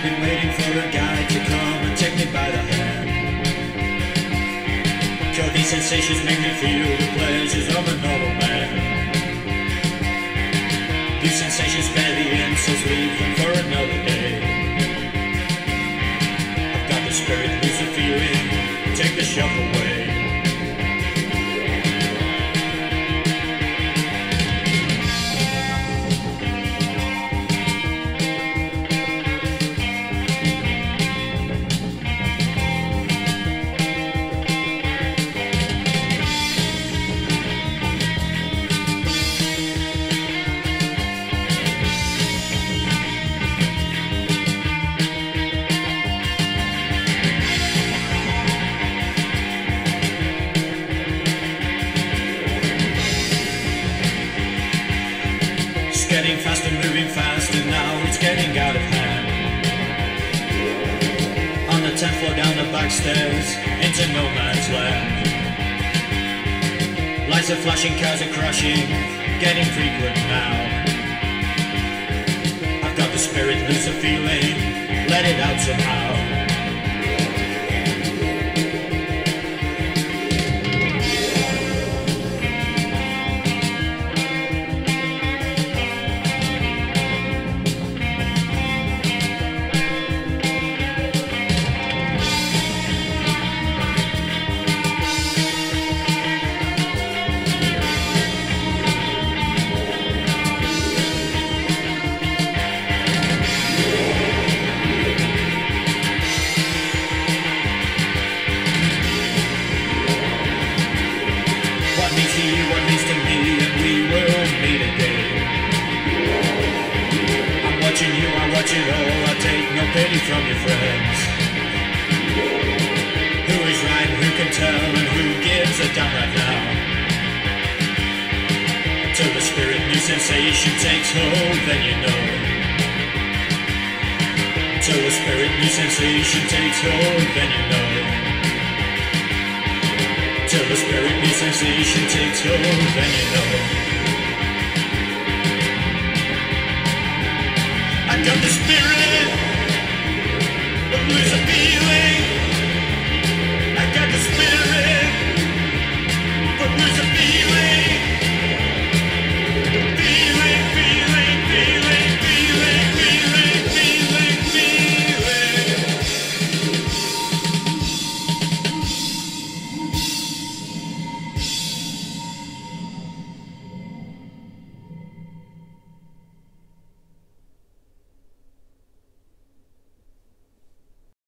been waiting for a guide to come and take me by the hand. Sure, these sensations make me feel the pleasures of a normal man. These sensations spare the insults, leave them for another day. I've got the spirit, lose the feeling, take the shock away. Getting faster, moving faster, now it's getting out of hand. On the 10th floor, down the back stairs, into no man's land. Lights are flashing, cars are crashing, getting frequent now. I've got the spirit, lose the feeling, let it out somehow. What means to me, and we will meet again. I'm watching you, I watch it all, I take no pity from your friends. Who is right, who can tell, and who gives a damn right now? Till the spirit, new sensation takes hold, then you know. Till the spirit, new sensation takes hold, then you know. Till the spirit, new sensation takes hold, then you know. I got the spirit, but lose a